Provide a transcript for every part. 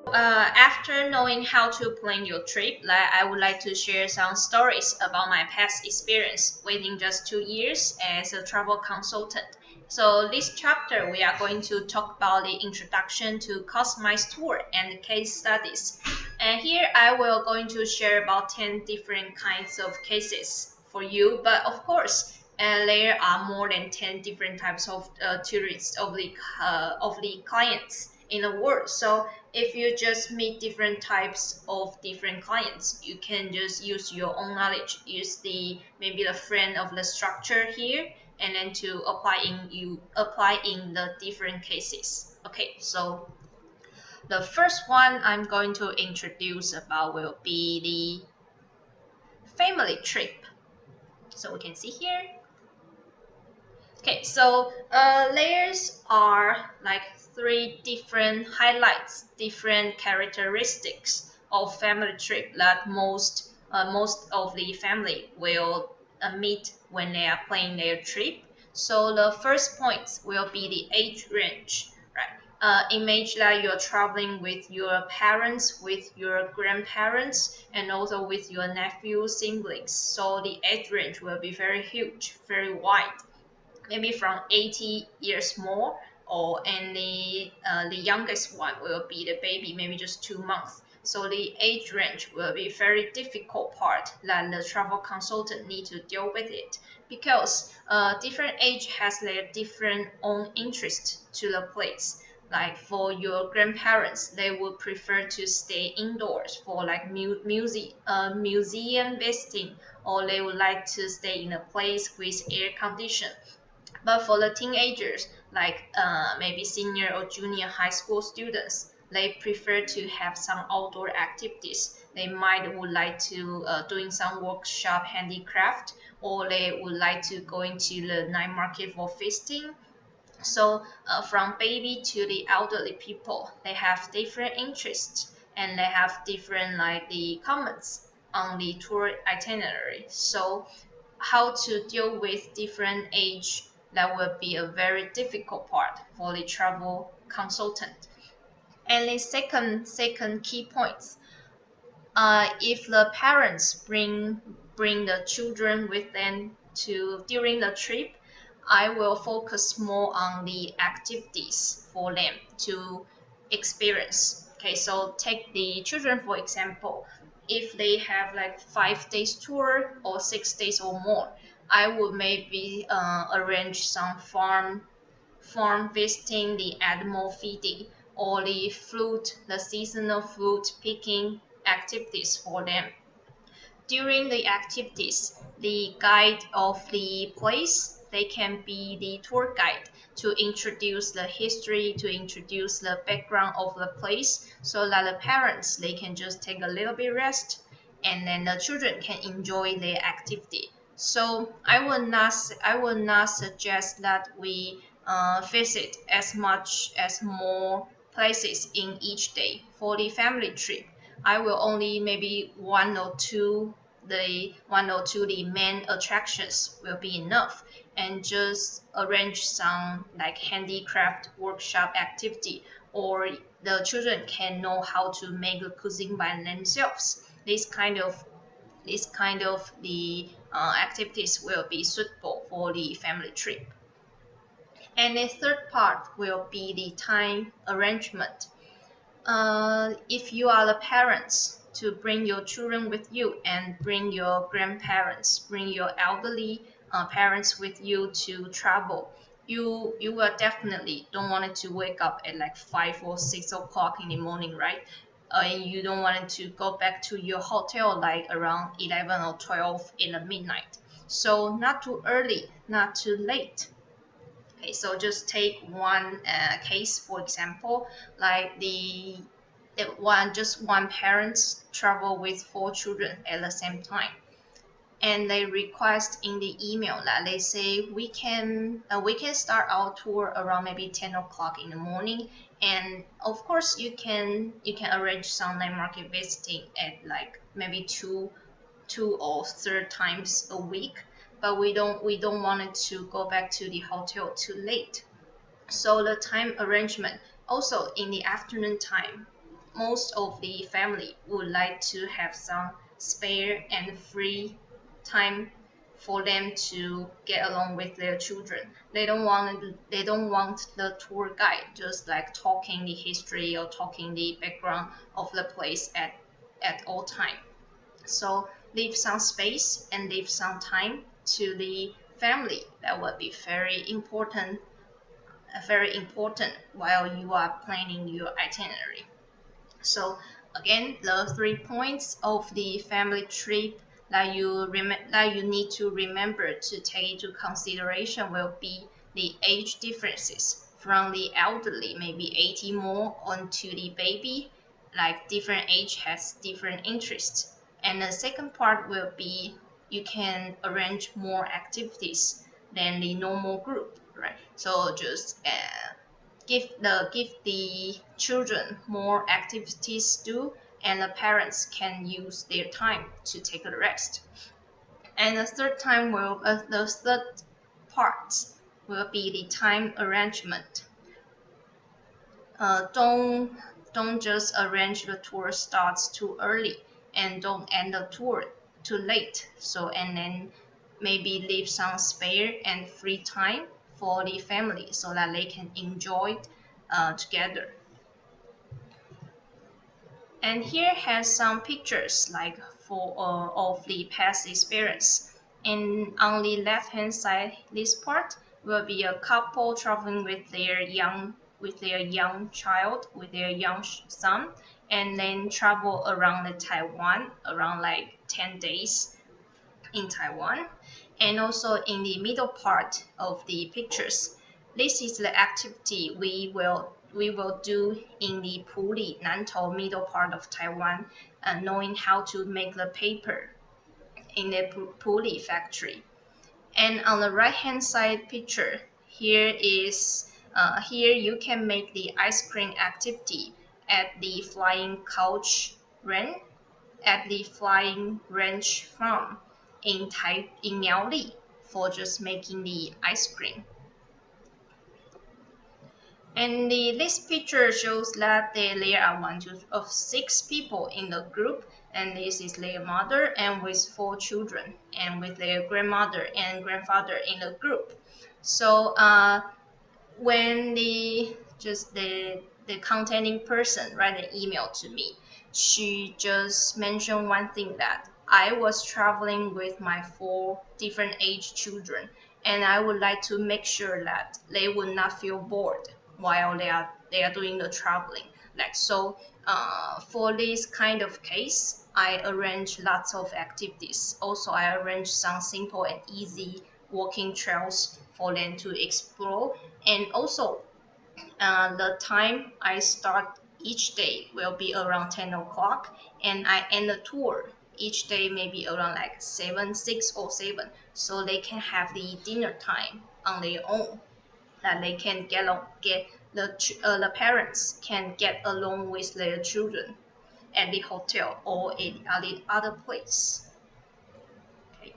After knowing how to plan your trip, I would like to share some stories about my past experience within just 2 years as a travel consultant. So this chapter, we are going to talk about the introduction to customized tour and case studies. And here I will going to share about 10 different kinds of cases for you. But of course, there are more than 10 different types of tourists of the clients in the world. So if you just meet different types of different clients, you can just use your own knowledge, use the maybe the friend of the structure here, and then to apply in the different cases. Okay, so the first one I'm going to introduce about will be the family trip. So we can see here. Okay, so layers are like three different highlights, different characteristics of family trip that most of the family will meet when they are planning their trip. So the first point will be the age range, right? Image that you're traveling with your parents, with your grandparents, and also with your nephew siblings. So the age range will be very huge, very wide, maybe from 80 years more, or and the youngest one will be the baby, maybe just 2 months. So the age range will be very difficult part that the travel consultant need to deal with it, because different age has their different own interest to the place. Like for your grandparents, they would prefer to stay indoors for like museum visiting, or they would like to stay in a place with air condition. But for the teenagers, like maybe senior or junior high school students, they prefer to have some outdoor activities. They might would like to doing some workshop handicraft, or they would like to go into the night market for feasting. So from baby to the elderly people, they have different interests, and they have different like the comments on the tour itinerary. So how to deal with different age, that will be a very difficult part for the travel consultant. And the second key point, if the parents bring the children with them to during the trip, I will focus more on the activities for them to experience. Okay, so take the children for example. If they have like 5 days tour or 6 days or more, I would maybe arrange some farm visiting, the animal feeding, or the seasonal fruit picking activities for them. During the activities, the guide of the place, they can be the tour guide to introduce the history, to introduce the background of the place, so that the parents, they can just take a little bit rest, and then the children can enjoy their activity. So I will not suggest that we visit as much as more places in each day. For the family trip, I will only maybe one or two the main attractions will be enough, and just arrange some like handicraft workshop activity, or the children can know how to make a cuisine by themselves. This kind of the activities will be suitable for the family trip. And the third part will be the time arrangement. If you are the parents, to bring your children with you, and bring your grandparents, bring your elderly parents with you to travel, you will definitely don't want it to wake up at like 5 or 6 o'clock in the morning, right? And you don't want it to go back to your hotel like around 11 or 12 in the midnight. So not too early, not too late. Okay, so just take one case for example, like just one parents travel with 4 children at the same time, and they request in the email that they say we can start our tour around maybe 10 o'clock in the morning, and of course you can arrange some night market visiting at like maybe two or three times a week, but we don't want it to go back to the hotel too late. So the time arrangement also in the afternoon time, most of the family would like to have some spare and free time for them to get along with their children. They don't want the tour guide just like talking the history or talking the background of the place at all time. So leave some space and leave some time to the family. That would be very important while you are planning your itinerary. So again, the 3 points of the family trip that you need to remember to take into consideration will be the age differences from the elderly, maybe 80 more, onto the baby. Like different age has different interests. And the second part will be you can arrange more activities than the normal group, right? So just give the children more activities to do, and the parents can use their time to take a rest. And the third part will be the time arrangement. Don't just arrange the tour starts too early, and don't end the tour too late. So and then maybe leave some spare and free time for the family so that they can enjoy together. And here has some pictures like for of the past experience. And on the left hand side, this part will be a couple traveling with their young child, with their young son, and then travel around the Taiwan around like 10 days in Taiwan. And also in the middle part of the pictures, this is the activity we will do in the Puli, Nantou middle part of Taiwan, knowing how to make the paper in the Puli factory. And on the right hand side picture, here you can make the ice cream activity at the Flying Couch Ranch, at the Flying Ranch Farm in Miaoli for just making the ice cream. And this picture shows that there are 6 people in the group, and this is their mother and with 4 children, and with their grandmother and grandfather in the group. So when the contacting person write an email to me, she just mentioned one thing, that I was traveling with my 4 different age children, and I would like to make sure that they would not feel bored while they are doing the traveling. Like so, for this kind of case, I arrange lots of activities. Also, I arrange some simple and easy walking trails for them to explore. And also, the time I start each day will be around 10 o'clock, and I end the tour each day maybe around like 6 or 7, so they can have the dinner time on their own, that they can the parents can get along with their children at the hotel or at the other place. Okay.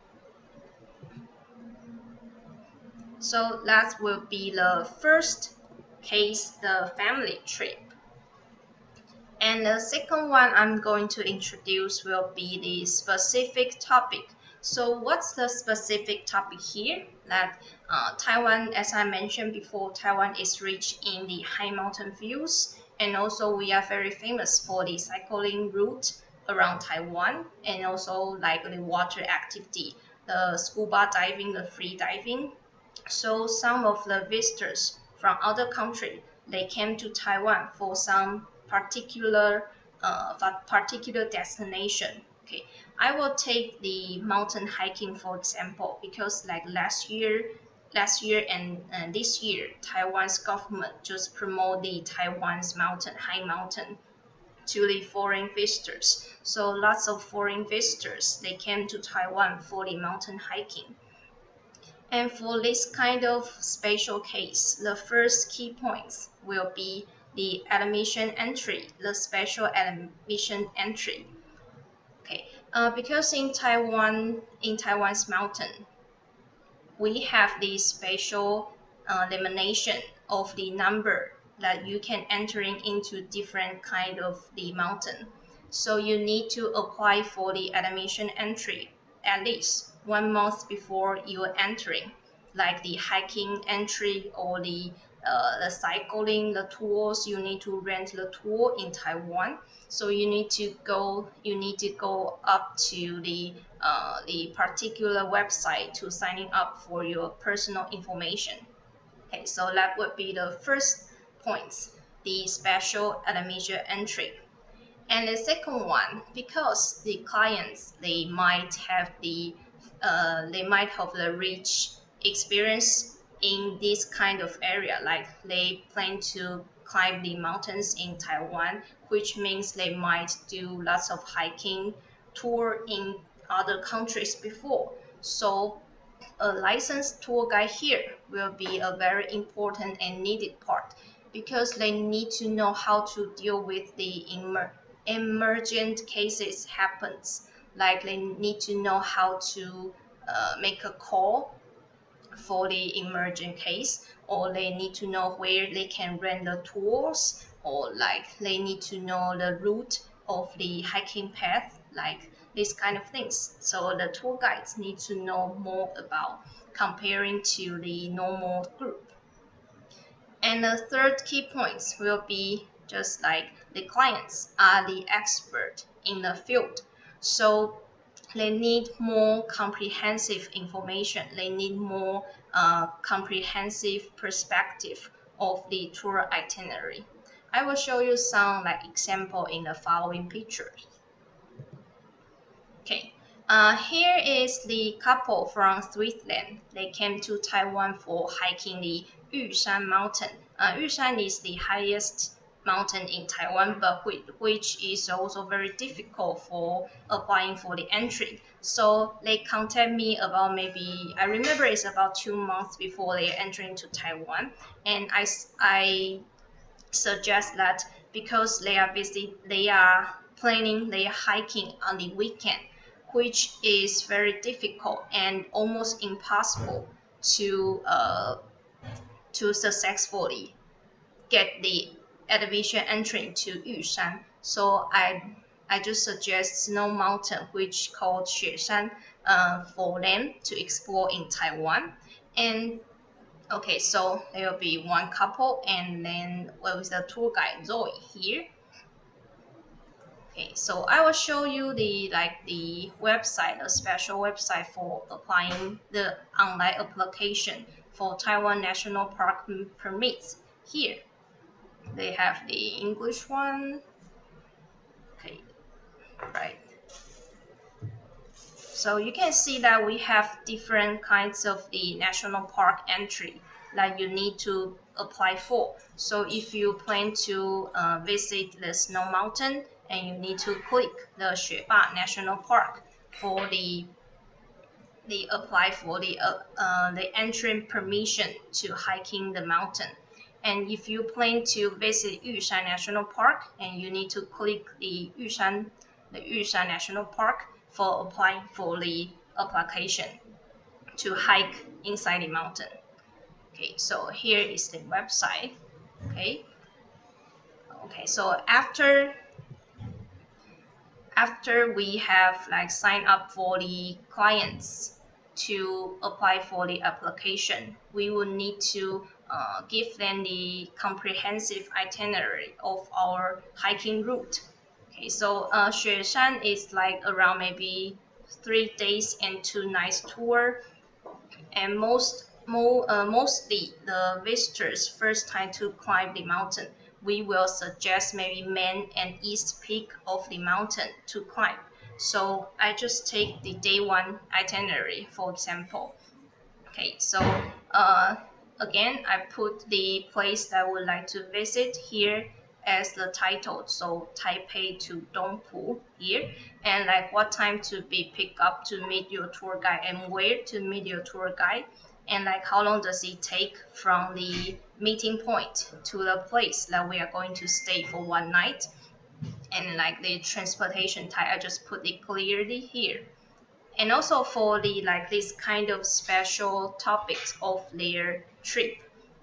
So that will be the first case, the family trip. And the second one I'm going to introduce will be the specific topic. So what's the specific topic here? That Taiwan, as I mentioned before, Taiwan is rich in the high mountain views, and also we are very famous for the cycling route around Taiwan, and also like the water activity, the scuba diving, the free diving. So some of the visitors from other countries, they came to Taiwan for some particular destination. Okay, I will take the mountain hiking for example, because like last year and this year, Taiwan's government just promote the Taiwan's high mountain to the foreign visitors. So lots of foreign visitors, they came to Taiwan for the mountain hiking. And for this kind of special case, the first key points will be the admission entry, the special admission entry. Okay, because in Taiwan's mountain, we have the special limitation of the number that you can entering into different kind of the mountain. So you need to apply for the admission entry at least 1 month before you're entering, like the hiking entry or the cycling, the tours. You need to rent the tour in Taiwan. So you need to go up to the particular website to signing up for your personal information. Okay, so that would be the first point, the special admission entry. And the second one, because the clients they might have the rich experience in this kind of area, like they plan to climb the mountains in Taiwan, which means they might do lots of hiking tour in other countries before. So a licensed tour guide here will be a very important and needed part, because they need to know how to deal with the emergent cases happens. Like they need to know how to make a call for the emergent case, or they need to know where they can rent the tours, or like they need to know the route of the hiking path, like these kind of things. So the tour guides need to know more about comparing to the normal group. And the third key points will be just like the clients are the expert in the field. So they need more comprehensive information. They need more comprehensive perspective of the tour itinerary. I will show you some like example in the following pictures. Okay, here is the couple from Switzerland. They came to Taiwan for hiking the Yushan mountain. Yushan is the highest mountain in Taiwan, but which is also very difficult for applying for the entry. So they contact me about maybe, I remember it's about 2 months before they are entering to Taiwan, and I suggest that because they are busy, they are planning their hiking on the weekend, which is very difficult and almost impossible to successfully get the admission entry to Yushan. So I just suggest Snow Mountain, which called Xueshan, for them to explore in Taiwan. And okay, so there will be one couple, and then with the tour guide Zoe here. Okay, so I will show you the website, a special website for applying the online application for Taiwan National Park permits. Here, they have the English one. Okay, right. So you can see that we have different kinds of the national park entry that you need to apply for. So if you plan to visit the Snow Mountain, and you need to click the Xueba National Park for the apply for the entry permission to hiking the mountain. And if you plan to visit Yushan National Park, and you need to click the Yushan National Park for applying for the application to hike inside the mountain. Okay, so here is the website. Okay, so after we have like signed up for the clients to apply for the application, we will need to give them the comprehensive itinerary of our hiking route. Okay, so Xueshan is like around maybe 3 days and 2 nights tour, and mostly the visitors first time to climb the mountain, we will suggest maybe main and east peak of the mountain to climb. So I just take the day 1 itinerary, for example. Okay, so again, I put the place that I would like to visit here as the title, so Taipei to Dongpu here, and like what time to be picked up to meet your tour guide, and where to meet your tour guide, and like how long does it take from the meeting point to the place that we are going to stay for 1 night, and like the transportation type, I just put it clearly here. And also for the like this kind of special topics of their trip,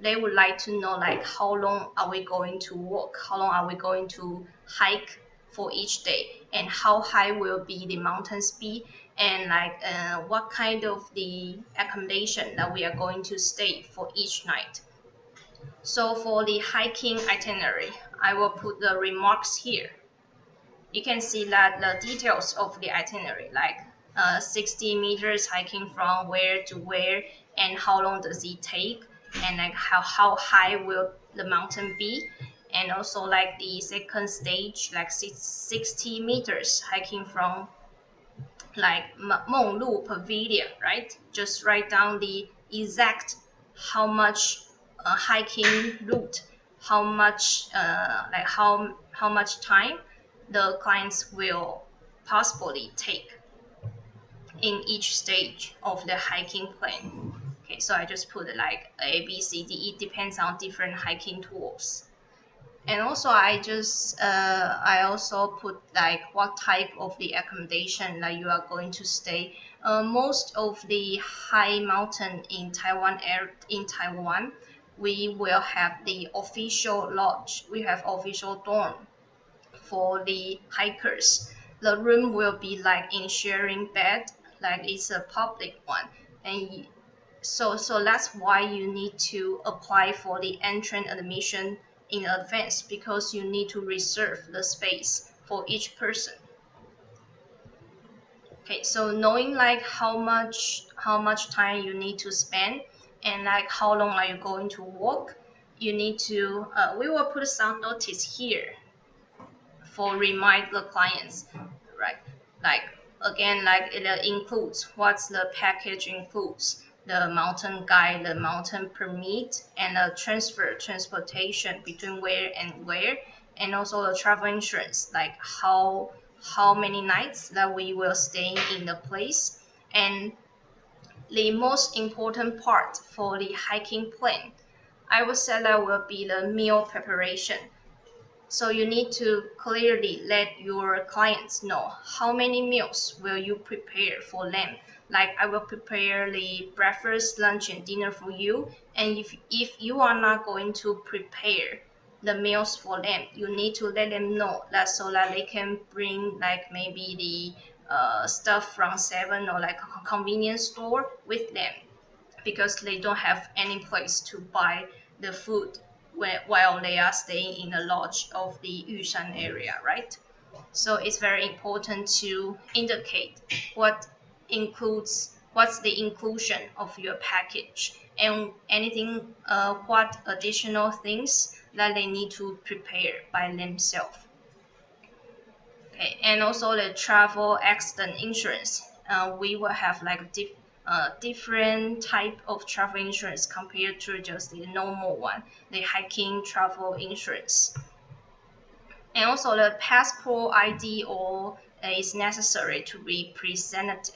they would like to know like how long are we going to walk, how long are we going to hike for each day, and how high will be the mountains be, and like what kind of the accommodation that we are going to stay for each night. So for the hiking itinerary, I will put the remarks here. You can see that the details of the itinerary, like 60 meters hiking from where to where, and how long does it take, and like how high will the mountain be, and also like the second stage, like 60 meters hiking from like Menglu Pavilion, right? Just write down the exact how much hiking route, how much like how much time the clients will possibly take in each stage of the hiking plan. Okay, so I just put like A, B, C, D. It depends on different hiking tools. And also I also put like what type of the accommodation that you are going to stay. Most of the high mountain in Taiwan, we will have the official lodge. We have official dorm for the hikers. The room will be like in sharing bed, like it's a public one, and so that's why you need to apply for the entrance admission in advance, because you need to reserve the space for each person. Okay, so knowing like how much time you need to spend, and like how long are you going to walk, you need to we will put some notice here for remind the clients, right? Like again, like it includes what's the package includes, the mountain guide, the mountain permit, and the transportation between where and where, and also the travel insurance, like how many nights that we will stay in the place. And the most important part for the hiking plan, I would say that will be the meal preparation. So you need to clearly let your clients know how many meals will you prepare for them. Like I will prepare the breakfast, lunch, and dinner for you. And if you are not going to prepare the meals for them, you need to let them know that so that they can bring like maybe the stuff from 7 or like a convenience store with them, because they don't have any place to buy the food while they are staying in the lodge of the Yushan area, right? So it's very important to indicate what's the inclusion of your package, and anything what additional things that they need to prepare by themselves. Okay, and also the travel accident insurance. We will have like different type of travel insurance compared to just the normal one, the hiking travel insurance. And also the passport ID or is necessary to be presented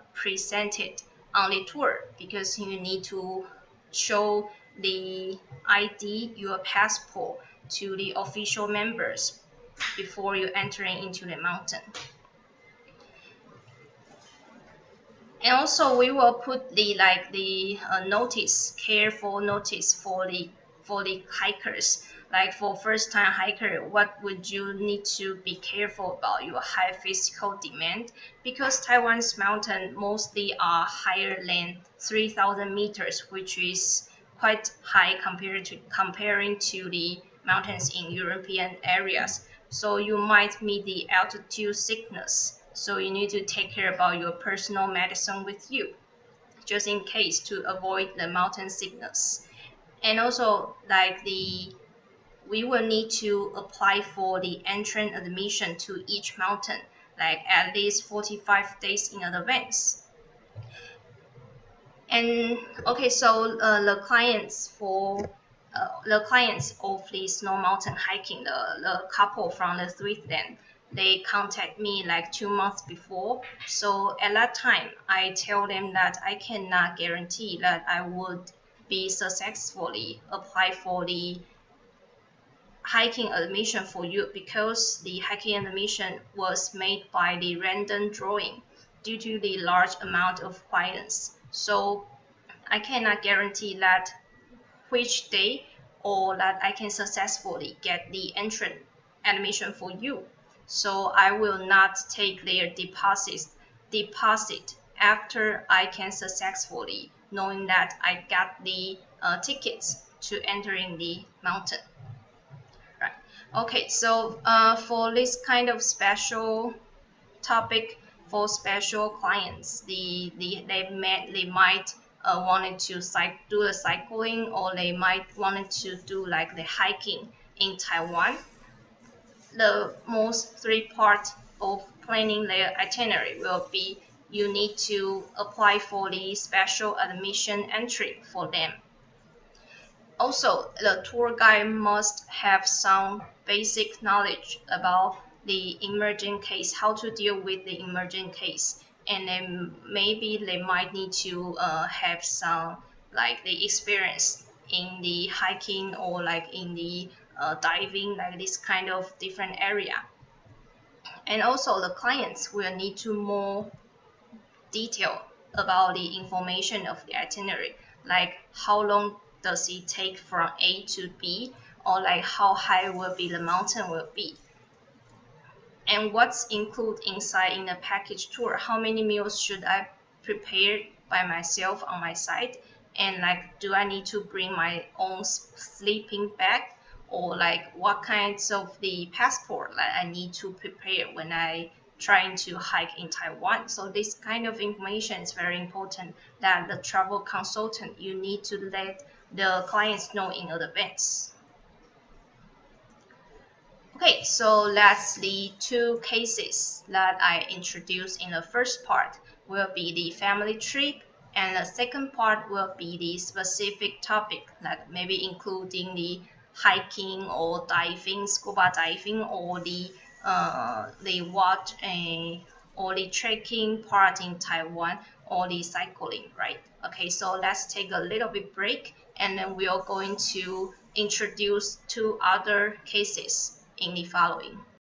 on the tour, because you need to show the ID, your passport, to the official members before you entering into the mountain. And also we will put the notice, careful notice for the hikers. Like for first time hiker, what would you need to be careful about? Your high physical demand, because Taiwan's mountain mostly are higher than 3,000 meters, which is quite high comparing to the mountains in European areas. So you might meet the altitude sickness. So you need to take care about your personal medicine with you, just in case, to avoid the mountain sickness. And also we will need to apply for the entrance admission to each mountain, like at least 45 days in advance. And okay, so the clients of the Snow Mountain hiking, the couple from the Switzerland, they contact me like 2 months before. So at that time, I tell them that I cannot guarantee that I would be successfully apply for the hiking admission for you, because the hiking admission was made by the random drawing due to the large amount of clients. So I cannot guarantee that which day or that I can successfully get the entrance admission for you. So I will not take their deposit after I can successfully knowing that I got the tickets to entering the mountain. Right. Okay, so for this kind of special topic for special clients, they might wanted to do the cycling, or they might wanted to do like the hiking in Taiwan. The most three parts of planning their itinerary will be you need to apply for the special admission entry for them. Also, the tour guide must have some basic knowledge about the emergent case, how to deal with the emergent case, and then maybe they might need to have some like the experience in the hiking or like in the diving, like this kind of different area. And also the clients will need to more detail about the information of the itinerary, like how long does it take from A to B, or like how high will be the mountain will be, and what's included inside in the package tour, how many meals should I prepare by myself on my side, and like do I need to bring my own sleeping bag, or like what kinds of the passport that I need to prepare when I trying to hike in Taiwan. So this kind of information is very important that the travel consultant you need to let the clients know in advance. Okay, so that's the two cases that I introduced in the first part will be the family trip, and the second part will be the specific topic, like maybe including the hiking or diving, scuba diving, or the watch or the trekking part in Taiwan, or the cycling, right? Okay, so let's take a little bit break, and then we are going to introduce two other cases in the following.